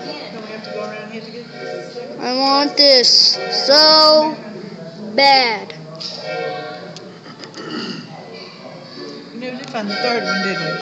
Don't we have to go around here to get this? I want this so bad. We never did find the third one, did we?